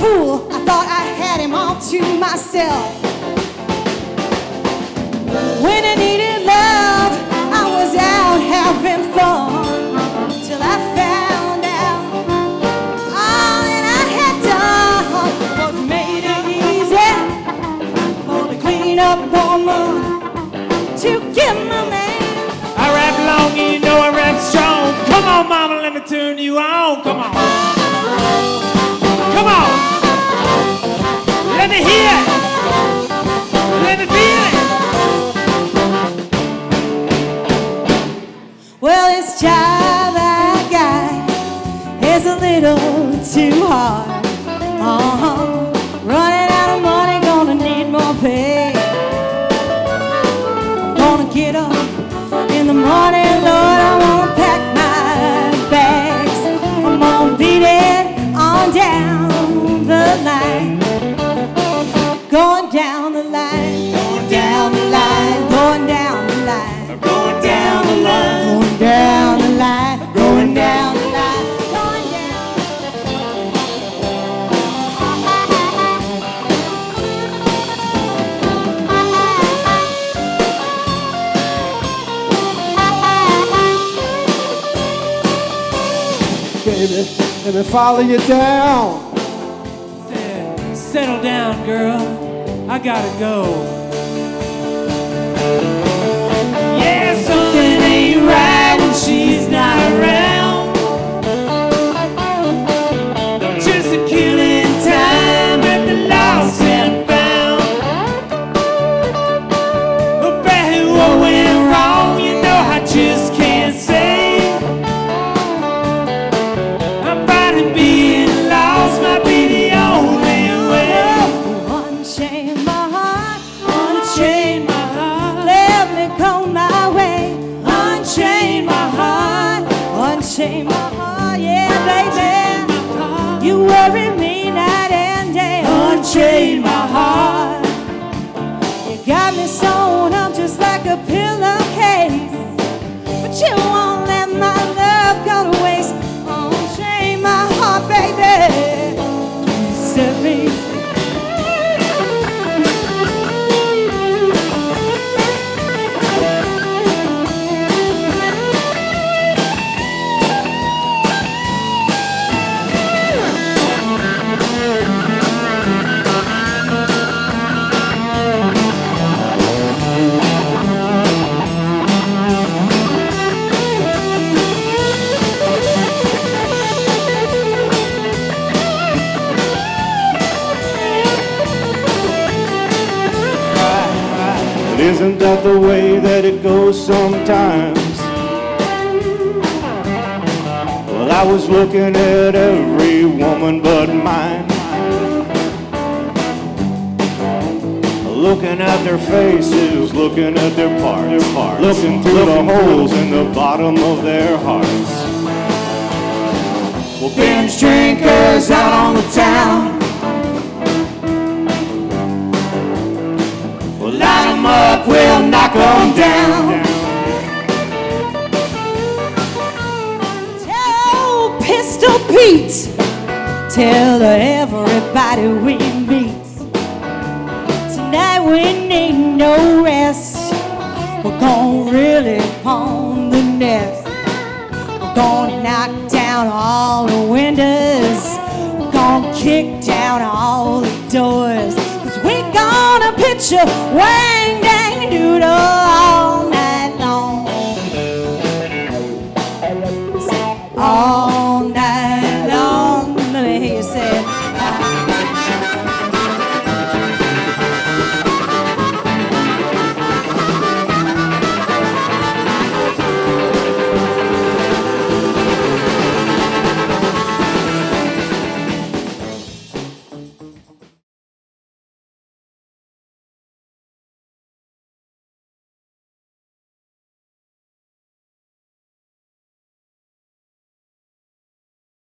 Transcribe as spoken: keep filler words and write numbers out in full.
fool, I thought I had him all to myself. When I needed love, I was out having fun, till I found out all that I had done was made it easy for the clean up woman to get my man. I rap long and you know I rap strong. Come on, mama, let me turn you on. Come on. Come on. Let me hear it. Let me feel it. Well, this job I got is a little too hard. Uh-huh. Running out of money, gonna need more pay. Gonna get up in the morning, Lord, I wanna pack my bags. I'm gonna beat it on down the line. Going down the line, going down the line, going down the line, Going down the line. going down the line, going down the line, going down. Baby, let me follow you down. Said, settle down, girl. I gotta go. Yeah, something ain't right when she's not around. Don't just a killing time at the lost and found. About what went wrong, you know I just can't say. I'm finding being lost might be the only way. Unchain my heart, Unchain my heart. let me go my way. Unchain my heart, unchain my heart, yeah, baby. You worry me night and day. Unchain my heart. You got me sewn up just like a pillowcase, but you won't let my love go to waste. Unchain my heart, baby. Set me free. But isn't that the way that it goes sometimes? Well, I was looking at every woman but mine, looking at their faces, looking at their parts, looking through the holes in the bottom of their hearts. Well, binge drinkers out on the town, we'll light 'em up, we'll knock 'em down. Tell Pistol Pete, tell everybody we meet. Tonight we need no rest. We're gonna really pawn the nest. We're gonna knock down all the windows. We're gonna kick down all the doors. Cause we're gonna pitch a wang dang doodle.